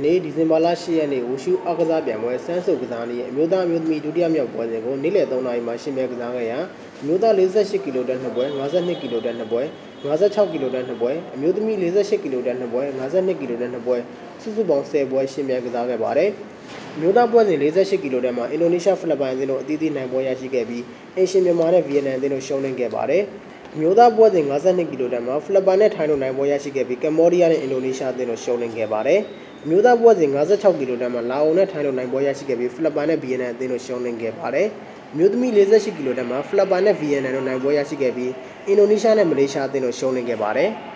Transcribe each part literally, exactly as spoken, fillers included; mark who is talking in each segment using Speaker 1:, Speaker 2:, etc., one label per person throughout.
Speaker 1: နေ့ဒီဇင်ဘာလ၈ရက်နေ့ဝရှုအားကစားပြိုင်ပွဲစမ်းစုပ်ကစားနည်းအမျိုးသားမျိုးသမီးဒုတိယမြောက်ပွဲစဉ်ကိုနေ့လယ်၃နာရီမှာရှင်ပြကစားခဲ့ရာအမျိုးသား၄၈ကီလိုတန်းနှစ်ပွဲ၅၂ကီလိုတန်းနှစ်ပွဲ၅၆ကီလိုတန်းနှစ်ပွဲအမျိုးသမီး၄၈ကီလိုတန်းနှစ်ပွဲ၅၂ကီလိုတန်းနှစ်ပွဲစုစုပေါင်း၁၀ပွဲရှင်ပြကစားခဲ့ပါတယ်။မျိုးသားပွဲစဉ်၄၈ကီလိုတန်းမှာအင်ဒိုနီးရှားဖိလစ်ပိုင်အသင်းတို့အသီးသီးနိုင်ပွဲရရှိခဲ့ပြီးအင်ရှင်မြန်မာနဲ့ဗီယက်နမ်အသင်းတို့ရှုံးနိမ့်ခဲ့ပါတယ်။မျိုးသားပွဲစဉ်၅၂ကီလိုတန်းမှာဖိလစ်ပိုင်နဲ့ထိုင်းတို့နိုင်ပွဲရရှိခဲ့ပြီးကမ္ဘောဒီးယားနဲ့အင်ဒိုနီးရှားအသင်းတို့ရှုံးနိမ့်ခဲ့ပါတယ်။မျိုးသားပွဲစဉ်၅၆ကီလိုတန်းမှာလာအိုနဲ့ထိုင်းတို့နိုင်ပွဲရရှိခဲ့ပြီးဖိလစ်ပိုင်နဲ့ဗီယက်နမ်အသင်းတို့ရှုံးနိမ့်ခဲ့ပါတယ်။မျိုးသမီး၄၈ကီလိုတန်းမှာဖိလစ်ပိုင်နဲ့ဗီယက်နမ်တို့နိုင်ပွဲရရှိခဲ့ပြီးအင်ဒိုနီးရှားနဲ့မလေးရှားအသင်းတို့ရှုံးနိမ့်ခဲ့ပါတယ်။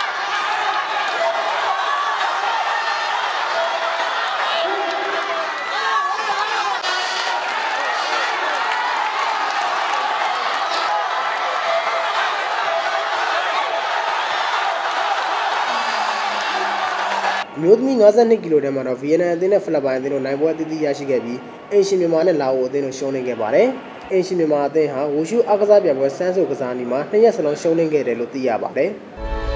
Speaker 1: မျိုးသမီး၅၂ကီလိုတန်းမှာတော့ဗီယက်နမ်အသင်းနဲ့ဖိလစ်ပိုင်အသင်းတို့နိုင်ပွဲအသီးသီးရရှိခဲ့ပြီးအင်ရှင်မြန်မာနဲ့လာအိုအသင်းတို့ရှုံးနိမ့်ခဲ့ပါတယ်။အင်ရှင်မြန်မာအသင်းဟာဝရှုအားကစားပြိုင်ပွဲစမ်းစုပ်ကစားနည်းမှာနှစ်ရက်စလုံးရှုံးနိမ့်ခဲ့တယ်လို့သိရပါတယ်။